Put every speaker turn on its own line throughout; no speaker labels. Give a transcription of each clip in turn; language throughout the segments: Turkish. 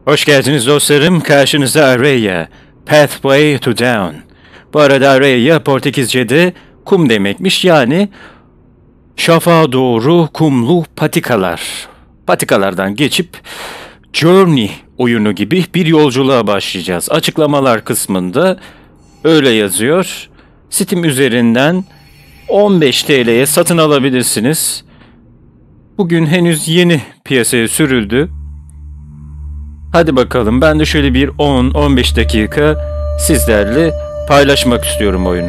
Hoş geldiniz dostlarım. Karşınızda Araya, Pathway to Down. Bu arada Araya Portekizce'de kum demekmiş. Yani şafağa doğru kumlu patikalar. Patikalardan geçip Journey oyunu gibi bir yolculuğa başlayacağız. Açıklamalar kısmında öyle yazıyor. Steam üzerinden 15 TL'ye satın alabilirsiniz. Bugün henüz yeni piyasaya sürüldü. Hadi bakalım, ben de şöyle bir 10-15 dakika sizlerle paylaşmak istiyorum oyunu.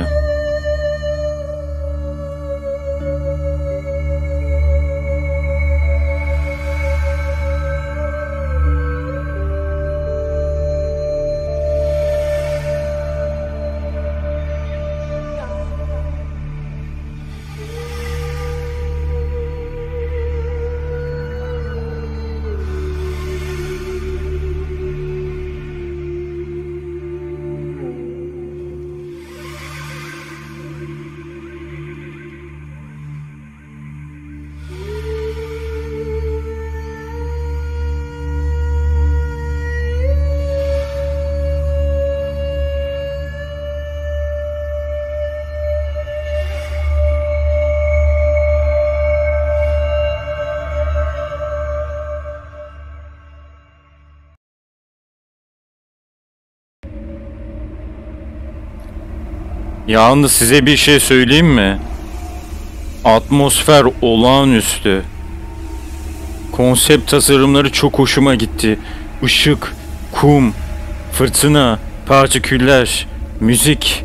Yalnız size bir şey söyleyeyim mi? Atmosfer olağanüstü. Konsept tasarımları çok hoşuma gitti. Işık, kum, fırtına, partiküller, müzik.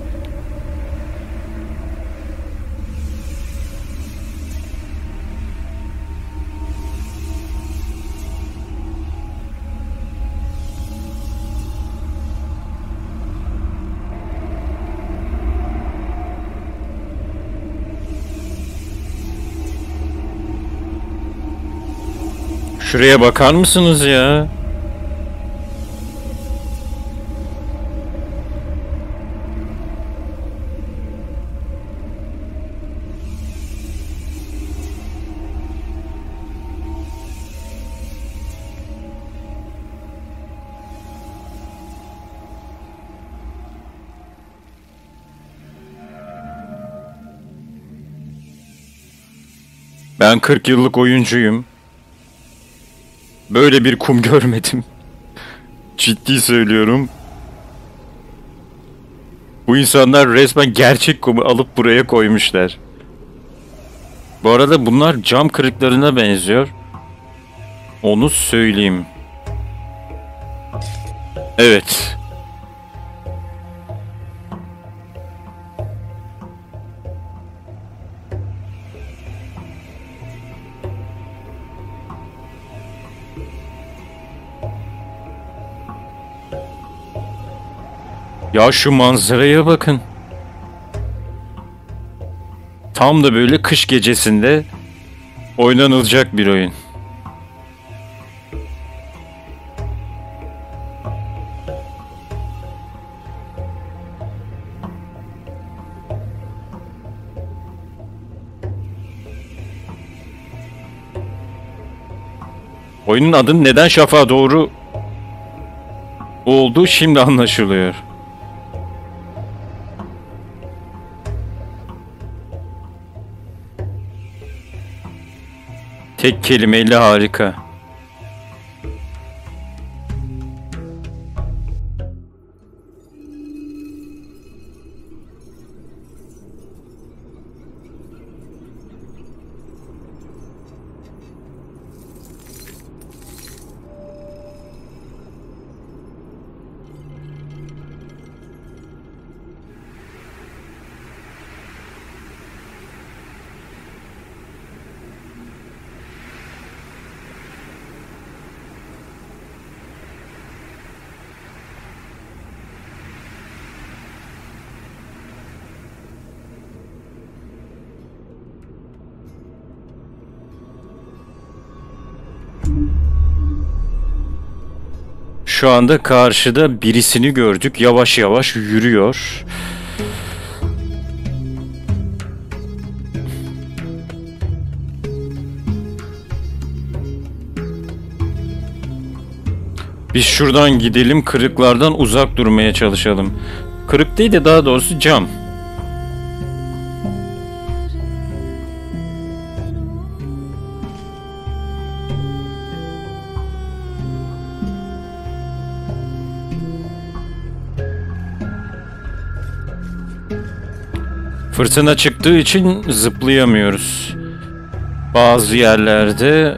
Şuraya bakar mısınız ya? Ben 40 yıllık oyuncuyum. Böyle bir kum görmedim. Ciddi söylüyorum. Bu insanlar resmen gerçek kumu alıp buraya koymuşlar. Bu arada bunlar cam kırıklarına benziyor. Onu söyleyeyim. Evet. Ya şu manzaraya bakın. Tam da böyle kış gecesinde oynanılacak bir oyun. Oyunun adının neden şafağa doğru olduğu şimdi anlaşılıyor. Tek kelimeyle harika. Şu anda karşıda birisini gördük. Yavaş yavaş yürüyor. Biz şuradan gidelim, kırıklardan uzak durmaya çalışalım. Kırık değil de daha doğrusu cam. Fırtına çıktığı için zıplayamıyoruz. Bazı yerlerde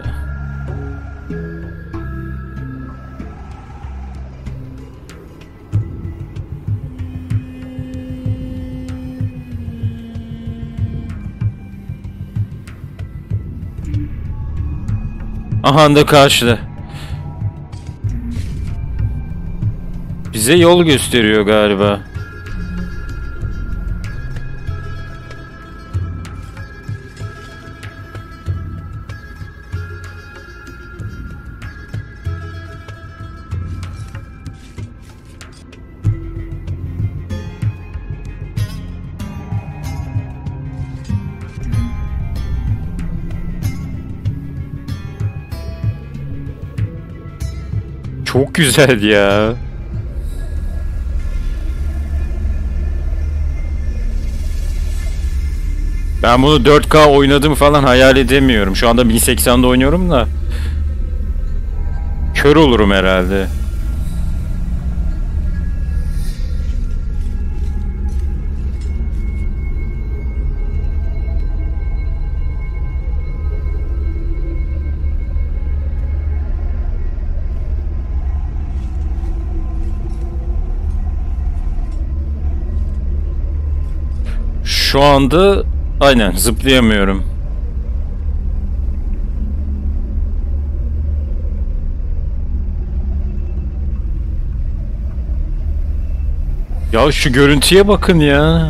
aha da karşıda. Bize yol gösteriyor galiba. Çok güzel ya. Ben bunu 4K oynadım falan hayal edemiyorum. Şu anda 1080'de oynuyorum da. Kör olurum herhalde. Şu anda aynen zıplayamıyorum. Ya şu görüntüye bakın ya.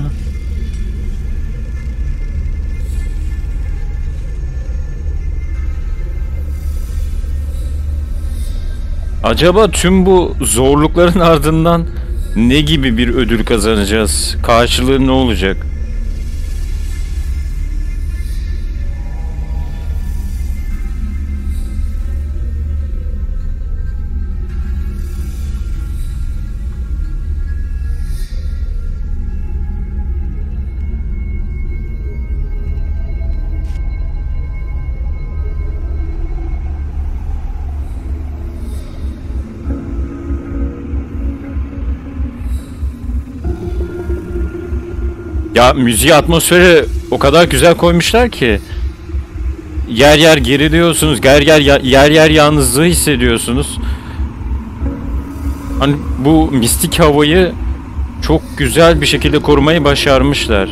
Acaba tüm bu zorlukların ardından ne gibi bir ödül kazanacağız? Karşılığı ne olacak? Ya müziği, atmosferi o kadar güzel koymuşlar ki yer yer geriliyorsunuz, yer yer yalnızlığı hissediyorsunuz. Hani bu mistik havayı çok güzel bir şekilde korumayı başarmışlar.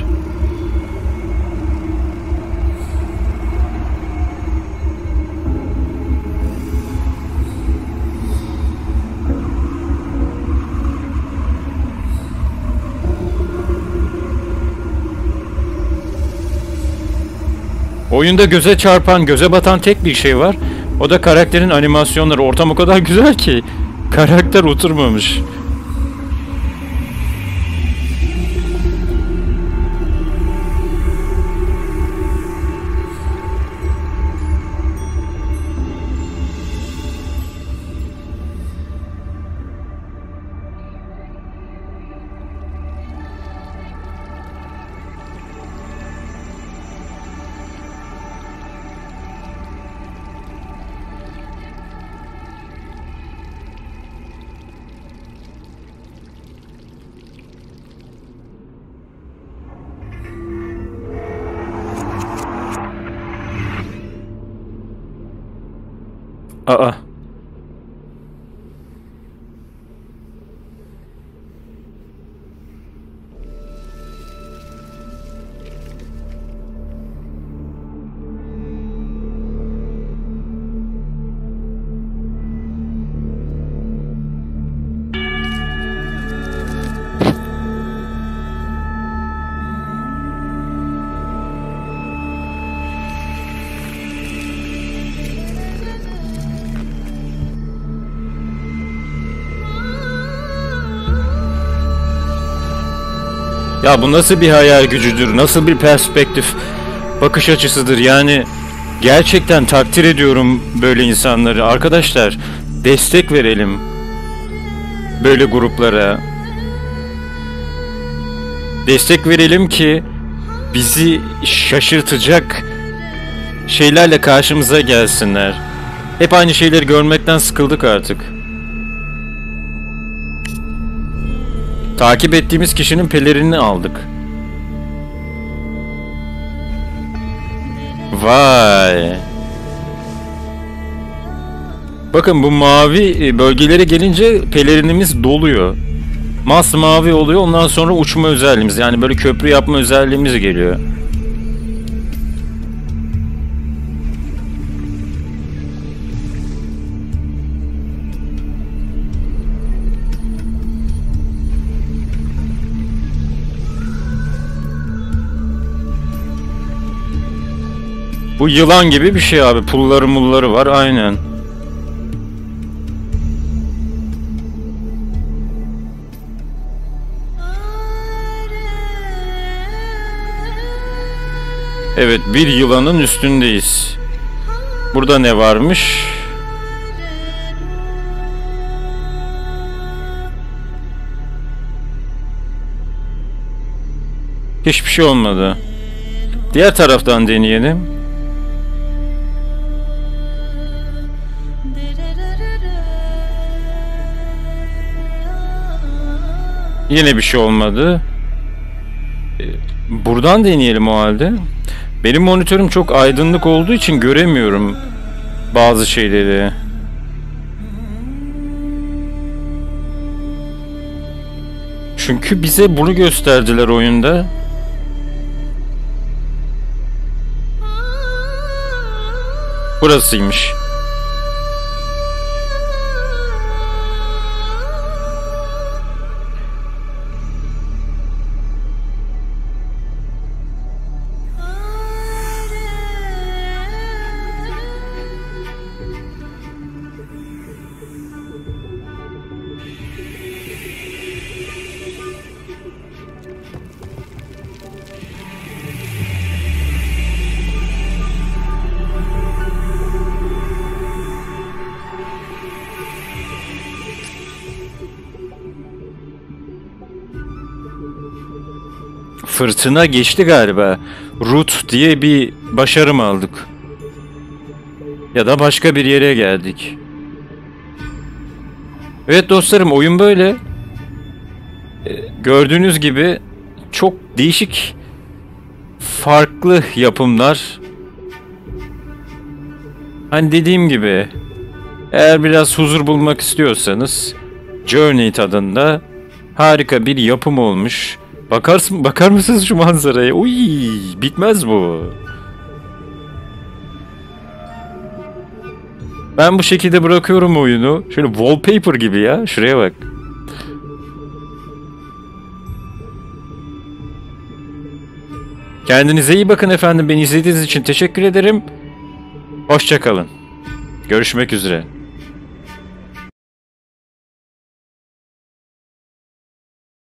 Oyunda göze çarpan, göze batan tek bir şey var. O da karakterin animasyonları. Ortam o kadar güzel ki karakter oturmamış. Aa. Ya bu nasıl bir hayal gücüdür, nasıl bir perspektif, bakış açısıdır yani. Gerçekten takdir ediyorum böyle insanları. Arkadaşlar, destek verelim. böyle gruplara. Destek verelim ki bizi şaşırtacak şeylerle karşımıza gelsinler. Hep aynı şeyleri görmekten sıkıldık artık. Takip ettiğimiz kişinin pelerinini aldık. Vay. Bakın bu mavi bölgelere gelince pelerinimiz doluyor. Masmavi oluyor, ondan sonra uçma özelliğimiz, yani böyle köprü yapma özelliğimiz geliyor. Bu yılan gibi bir şey abi, pulları mulları var, aynen. Evet, bir yılanın üstündeyiz. Burada ne varmış? Hiçbir şey olmadı. Diğer taraftan deneyelim. Yine bir şey olmadı. Buradan deneyelim o halde. Benim monitörüm çok aydınlık olduğu için göremiyorum bazı şeyleri. Çünkü bize bunu gösterdiler oyunda. Burasıymış. Fırtına geçti galiba. Root diye bir başarım aldık. Ya da başka bir yere geldik. Evet dostlarım, oyun böyle. Gördüğünüz gibi çok değişik, farklı yapımlar. Hani dediğim gibi, eğer biraz huzur bulmak istiyorsanız Journey tadında harika bir yapım olmuş. Bakar mısınız şu manzaraya? Uy, bitmez bu. Ben bu şekilde bırakıyorum oyunu. Şöyle wallpaper gibi ya. Şuraya bak. Kendinize iyi bakın efendim. Beni izlediğiniz için teşekkür ederim. Hoşça kalın. Görüşmek üzere.